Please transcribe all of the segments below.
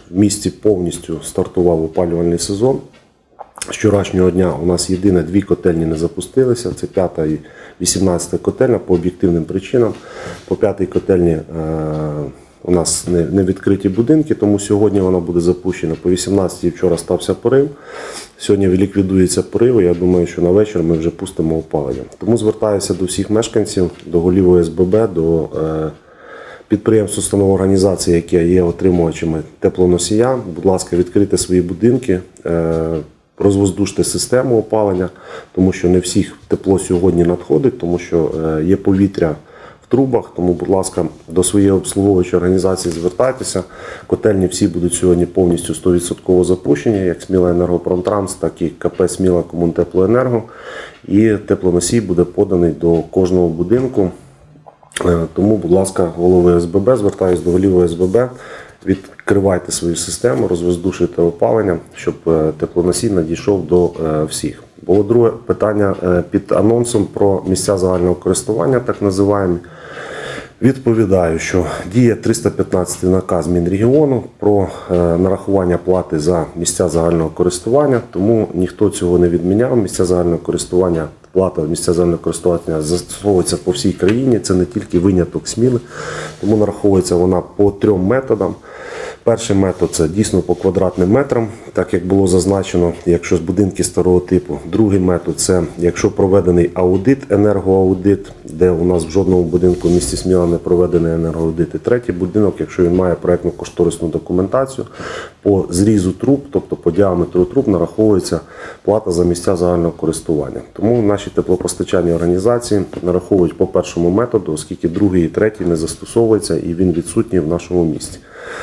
в місті повністю стартував опалювальний сезон. З вчорашнього дня у нас єдине 2 котельні не запустилися, це 5-та і 18-та котельня по об'єктивним причинам. По 5-й котельні у нас не відкриті будинки, тому сьогодні вона буде запущена. По 18-й вчора стався порив, сьогодні ліквідується порив, я думаю, що на вечір ми вже пустимо опалення. Тому звертаюся до всіх мешканців, до голів ОСББ, до підприємств, установ, організацій, які є отримувачами теплоносія. Будь ласка, відкрийте свої будинки, розвоздуште систему опалення, тому що не всіх тепло сьогодні надходить, тому що є повітря в трубах, тому, будь ласка, до своєї обслуговуючої організації звертайтеся. Котельні всі будуть сьогодні повністю 100% запущені, як Сміла Енергопромтранс, так і КП Сміла Комунтеплоенерго. І теплоносій буде поданий до кожного будинку. Тому, будь ласка, голови ОСББ, звертаюся до голів ОСББ, відкривайте свою систему, розвоздушуйте опалення, щоб теплоносій надійшов до всіх. Було друге питання під анонсом про місця загального користування, так називаємо. Відповідаю, що діє 315 наказ Мінрегіону про нарахування плати за місця загального користування, тому ніхто цього не відміняв. Місця загального користування, плата місця загального користування застосовується по всій країні, це не тільки виняток Сміли, тому нараховується вона по 3 методам. Перший метод – це дійсно по квадратним метрам, так як було зазначено, якщо з будинки старого типу. Другий метод – це якщо проведений аудит, енергоаудит, де у нас в жодному будинку в місті Сміла не проведений енергоаудит. І третій будинок, якщо він має проєктно-кошторисну документацію, по зрізу труб, тобто по діаметру труб, нараховується плата за місця загального користування. Тому наші теплопостачальні організації нараховують по першому методу, оскільки другий і третій не застосовується і він відсутній в нашому місті.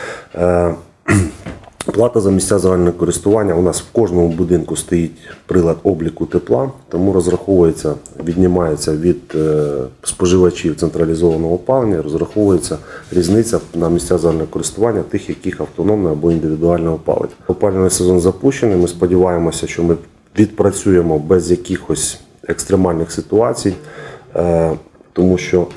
Плата за місця загального користування. У нас в кожному будинку стоїть прилад обліку тепла, тому розраховується, віднімається від споживачів централізованого опалення, розраховується різниця на місця загального користування тих, яких автономне або індивідуальне опалення. Опалювальний сезон запущений, ми сподіваємося, що ми відпрацюємо без якихось екстремальних ситуацій, тому що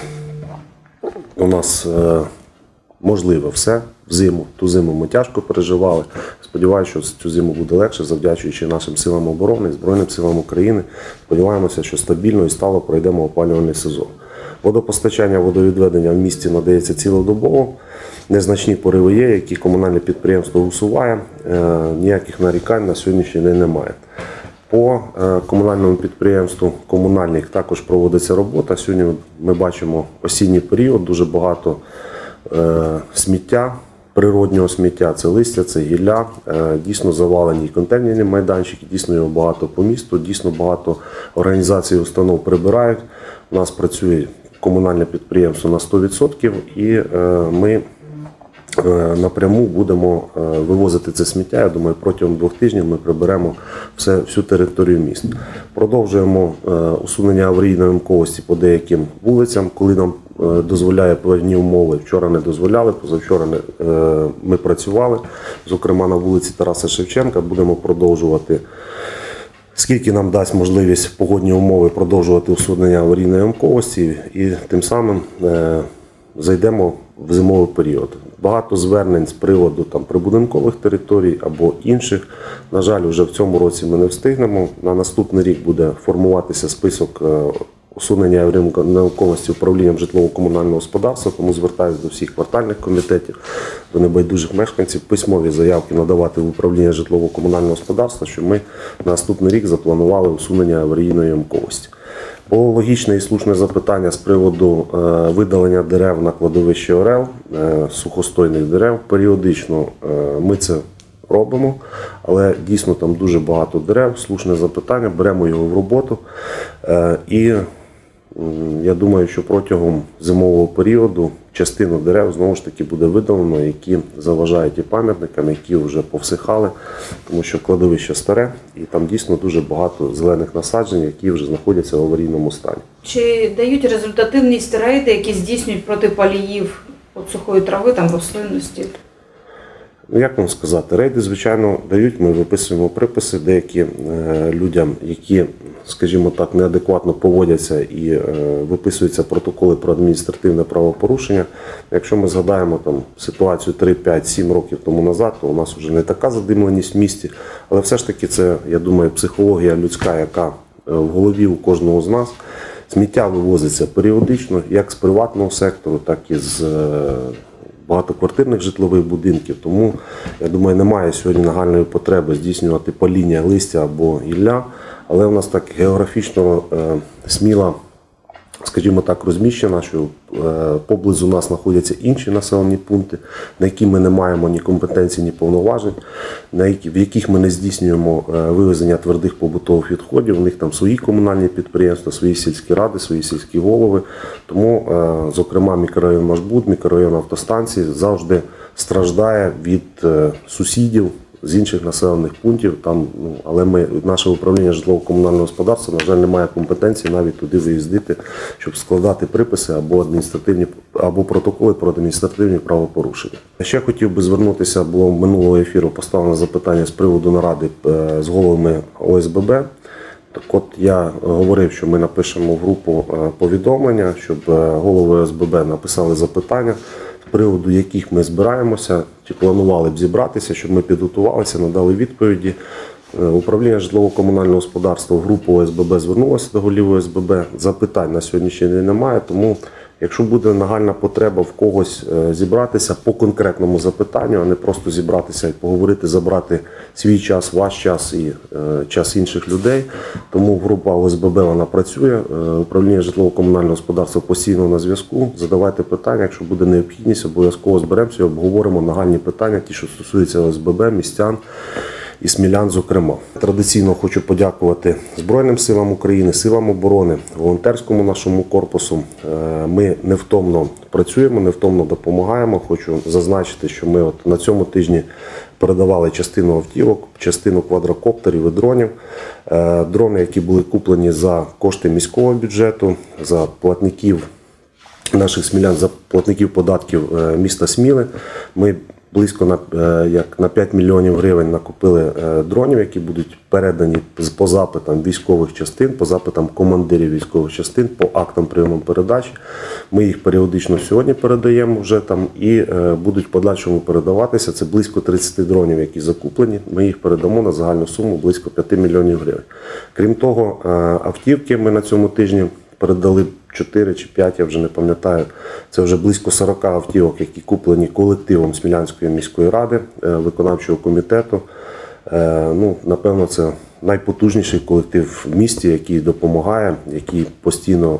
у нас можливо все в зиму. Ту зиму ми тяжко переживали. Сподіваюся, що цю зиму буде легше, завдячуючи нашим силам оборони, Збройним силам України. Сподіваємося, що стабільно і стало пройдемо опалювальний сезон. Водопостачання, водовідведення в місті надається цілодобово. Незначні пориви є, які комунальне підприємство усуває. Ніяких нарікань на сьогоднішній день немає. По комунальному підприємству «Комунальник» також проводиться робота. Сьогодні ми бачимо осінній період, дуже багато сміття, природнього сміття, це листя, це гілля, дійсно завалені контейнерні майданчики, дійсно його багато по місту, дійсно багато організацій і установ прибирають. У нас працює комунальне підприємство на 100% і ми напряму будемо вивозити це сміття. Я думаю, протягом 2 тижнів ми приберемо всю територію міста. Продовжуємо усунення аварійної ямковості по деяким вулицям, коли нам дозволяє певні умови. Вчора не дозволяли, позавчора ми працювали, зокрема на вулиці Тараса Шевченка. Будемо продовжувати, скільки нам дасть можливість погодні умови, продовжувати усунення аварійної ямковості і тим самим зайдемо в зимовий період. Багато звернень з приводу прибудинкових територій або інших. На жаль, вже в цьому році ми не встигнемо. На наступний рік буде формуватися список усунення аварійної управлінням житлово-комунального господарства, тому звертаюся до всіх квартальних комітетів, до небайдужих мешканців, письмові заявки надавати в управління житлово-комунального господарства, щоб ми на наступний рік запланували усунення аварійної ямковості. Було логічне і слушне запитання з приводу видалення дерев на кладовищі Орел, сухостойних дерев. Періодично ми це робимо, але дійсно там дуже багато дерев, слушне запитання, беремо його в роботу. І я думаю, що протягом зимового періоду частину дерев знову ж таки буде видалено, які заважають і пам'ятникам, які вже повсихали, тому що кладовище старе і там дійсно дуже багато зелених насаджень, які вже знаходяться в аварійному стані. Чи дають результативність рейди, які здійснюють проти паліїв сухої трави, рослинності? Ну, як вам сказати, рейди, звичайно, дають, ми виписуємо приписи деякі людям, які, скажімо так, неадекватно поводяться і виписуються протоколи про адміністративне правопорушення. Якщо ми згадаємо там ситуацію 3, 5, 7 років тому назад, то у нас вже не така задимленість в місті, але все ж таки це, я думаю, психологія людська, яка в голові у кожного з нас. Сміття вивозиться періодично, як з приватного сектору, так і з багатоквартирних житлових будинків. Тому, я думаю, немає сьогодні нагальної потреби здійснювати паління листя або гілля, але в нас так географічно Сміла, скажімо так, розміщена, що поблизу нас знаходяться інші населені пункти, на які ми не маємо ні компетенції, ні повноважень, в яких ми не здійснюємо вивезення твердих побутових відходів. У них там свої комунальні підприємства, свої сільські ради, свої сільські голови. Тому, зокрема, мікрорайон Машбуд, мікрорайон Автостанції завжди страждає від сусідів з інших населених пунктів, там, але наше управління житлово-комунального господарства, на жаль, не має компетенції навіть туди виїздити, щоб складати приписи або протоколи про адміністративні правопорушення. Ще хотів би звернутися, було минулого ефіру поставлено запитання з приводу наради з головами ОСББ. Так от я говорив, що ми напишемо в групу повідомлення, щоб голови ОСББ написали запитання, з приводу яких ми збираємося, чи планували б зібратися, щоб ми підготувалися, надали відповіді. Управління житлово-комунального господарства в групу ОСББ звернулося до голів ОСББ. Запитань на сьогоднішній день немає, тому якщо буде нагальна потреба в когось зібратися по конкретному запитанню, а не просто зібратися і поговорити, забрати свій час, ваш час і час інших людей, тому група ОСББ вона працює, управління житлово-комунального господарства постійно на зв'язку. Задавайте питання, якщо буде необхідність, обов'язково зберемося і обговоримо нагальні питання, ті, що стосуються ОСББ, містян і смілян, зокрема. Традиційно хочу подякувати Збройним силам України, силам оборони, волонтерському нашому корпусу. Ми невтомно працюємо, невтомно допомагаємо. Хочу зазначити, що ми на цьому тижні передавали частину автівок, частину квадрокоптерів і дронів. Дрони, які були куплені за кошти міського бюджету, за платників наших смілян, за платників податків міста Сміли. Ми близько на 5 мільйонів гривень накупили дронів, які будуть передані по запитам військових частин, по запитам командирів військових частин, по актам прийому передачі. Ми їх періодично сьогодні передаємо вже там і будуть в подальшому передаватися. Це близько 30 дронів, які закуплені. Ми їх передамо на загальну суму близько 5 мільйонів гривень. Крім того, автівки ми на цьому тижні передали 4 чи 5, я вже не пам'ятаю. Це вже близько 40 автівок, які куплені колективом Смілянської міської ради, виконавчого комітету. Напевно, це найпотужніший колектив в місті, який допомагає, який постійно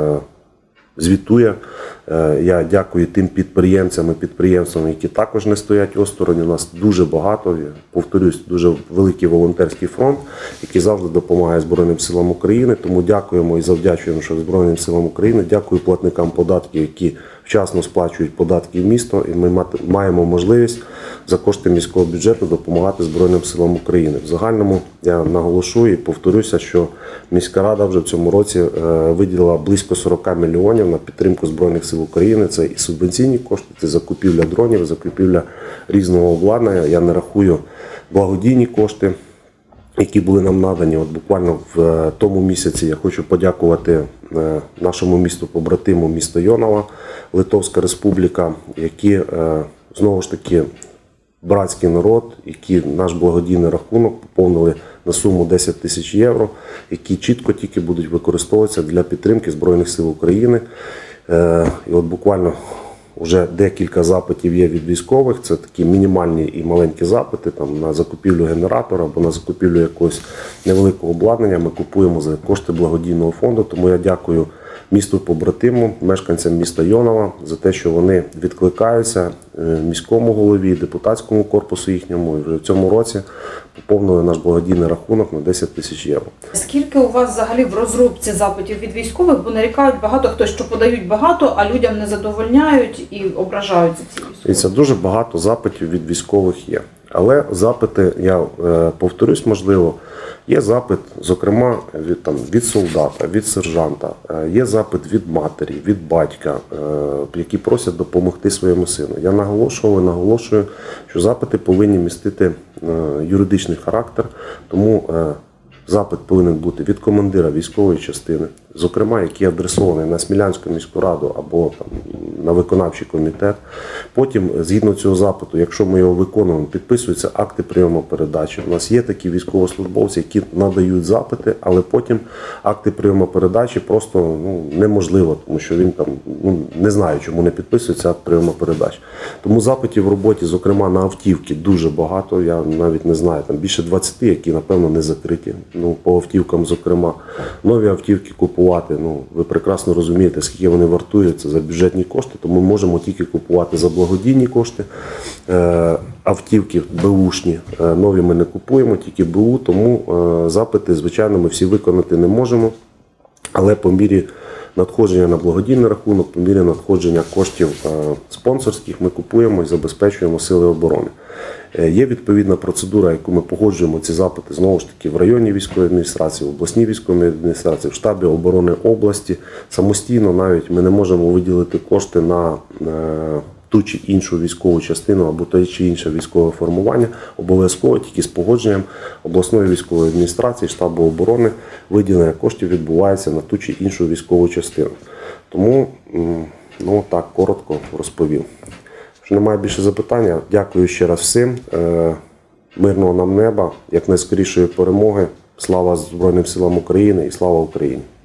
звітує. Я дякую тим підприємцям і підприємствам, які також не стоять осторонь. У нас дуже багато, повторюсь, дуже великий волонтерський фронт, який завжди допомагає Збройним силам України. Тому дякуємо і завдячуємо Збройним силам України. Дякую платникам податків, які вчасно сплачують податки в місто. І ми маємо можливість за кошти міського бюджету допомагати Збройним силам України. В загальному я наголошую і повторюся, що міська рада вже в цьому році виділила близько 40 мільйонів на підтримку Збройних сил України. Це і субвенційні кошти, це закупівля дронів, закупівля різного обладнання. Я не рахую благодійні кошти, які були нам надані. От буквально в тому місяці я хочу подякувати нашому місту-побратиму, місто Йонава, Литовська Республіка, які знову ж таки братський народ, які наш благодійний рахунок поповнили на суму 10 тисяч євро, які чітко тільки будуть використовуватися для підтримки Збройних сил України. І от буквально вже декілька запитів є від військових, це такі мінімальні і маленькі запити там, на закупівлю генератора або на закупівлю якогось невеликого обладнання. Ми купуємо за кошти благодійного фонду, тому я дякую місту-побратиму, мешканцям міста Йонава за те, що вони відкликаються міському голові, депутатському корпусу їхньому. І вже в цьому році поповнили наш благодійний рахунок на 10 тисяч євро. Скільки у вас взагалі в розробці запитів від військових, бо нарікають багато хто, що подають багато, а людям не задовольняють і ображаються цією сумою? І це дуже багато запитів від військових є. Але запити, я повторюсь, можливо, є запит, зокрема, від солдата, від сержанта, є запит від матері, від батька, які просять допомогти своєму сину. Я наголошую, що запити повинні містити юридичний характер, тому запит повинен бути від командира військової частини, зокрема, який адресований на Смілянську міську раду або на виконавчий комітет. Потім, згідно цього запиту, якщо ми його виконуємо, підписуються акти прийому передачі. У нас є такі військовослужбовці, які надають запити, але потім акти прийому передачі просто неможливо, тому що він не знає, чому не підписується акт прийому передачі. Тому запитів в роботі, зокрема на автівки, дуже багато. Я навіть не знаю, там більше 20, які, напевно, не закриті. По автівкам, зокрема, нові автівки купувати. Ви прекрасно розумієте, скільки вони вартують, це за бюджетні кошти, тому ми можемо тільки купувати за благодійні кошти. Автівки беушні, нові ми не купуємо, тільки БУ, тому запити, звичайно, ми всі виконати не можемо, але по мірі надходження на благодійний рахунок, по мірі надходження коштів спонсорських ми купуємо і забезпечуємо сили оборони. Є відповідна процедура, яку ми погоджуємо ці запити, знову ж таки, в районній військовій адміністрації, в обласній військовій адміністрації, в штабі оборони області. Самостійно навіть ми не можемо виділити кошти на ту чи іншу військову частину або те чи інше військове формування. Обов'язково тільки з погодженням обласної військової адміністрації, штабу оборони виділення коштів відбувається на ту чи іншу військову частину. Тому, так, коротко розповів. Якщо немає більше запитання, дякую ще раз всім. Мирного нам неба, якнайскорішої перемоги. Слава Збройним силам України і слава Україні!